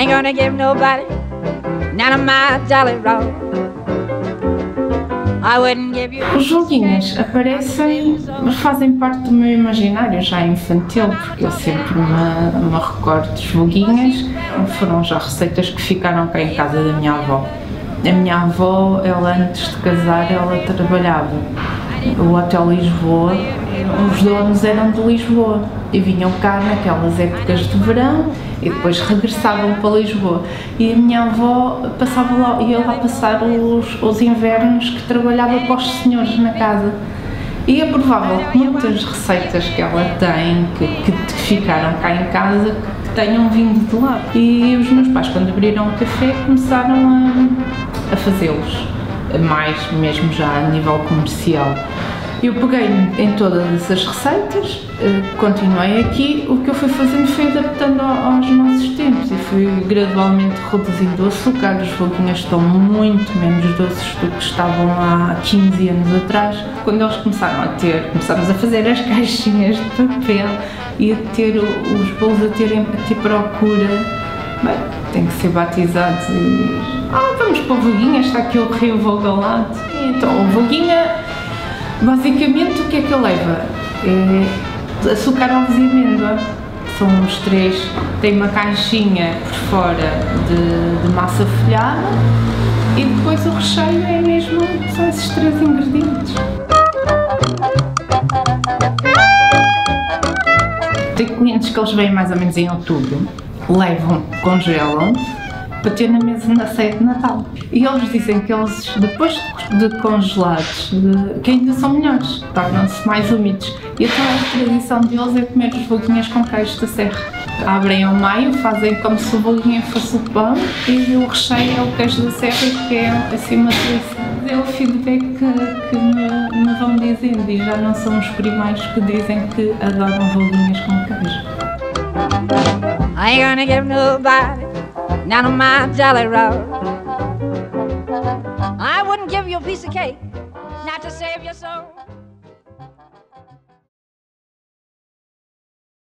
I ain't gonna give nobody none of my jolly roll. I wouldn't give you. Os joguinhos aparecem, mas fazem parte do meu imaginário já infantil, porque eu sempre me recordo dos joguinhos. Foram já receitas que ficaram cá em casa da minha avó. A minha avó, ela antes de casar, ela trabalhava no Hotel Lisboa. Os donos eram de Lisboa e vinham cá naquelas épocas de verão e depois regressavam para Lisboa. E a minha avó passava lá, ia lá passar os invernos que trabalhava para os senhores na casa. E é provável que muitas receitas que ela tem, que ficaram cá em casa, que tenham vindo de lá. E os meus pais, quando abriram o café, começaram a fazê-los, mais mesmo já a nível comercial. Eu peguei em todas essas receitas, continuei aqui, o que eu fui fazendo foi adaptando aos nossos tempos e fui gradualmente reduzindo o açúcar. Os joguinhos estão muito menos doces do que estavam há 15 anos atrás. Quando eles começámos a fazer as caixinhas de papel e a ter os bolos a ter procura, bem, tem que ser batizados e... vamos para o Voguinha, está aqui o Rio Vogalado. Então, o Voguinha... Basicamente, o que é que ele leva? É açúcar, ovos e amêndoa. São os três. Tem uma caixinha por fora de massa folhada e depois o recheio é mesmo, são esses três ingredientes. Tem clientes que eles vêm mais ou menos em outubro, levam, congelam, para ter na mesa na ceia de Natal. E eles dizem que eles, depois de congelados, que ainda são melhores, tornam-se mais úmidos. E então a tradição deles é comer os bolinhos com queijo da serra. Abrem ao meio, fazem como se o bolinho fosse o pão e o recheio é o queijo da serra, que é assim uma delícia. É o feedback que me vão dizendo e já não são os primeiros que dizem que adoram bolinhos com queijo. I ain't gonna give nobody none of my jolly roll. I wouldn't give you a piece of cake not to save your soul.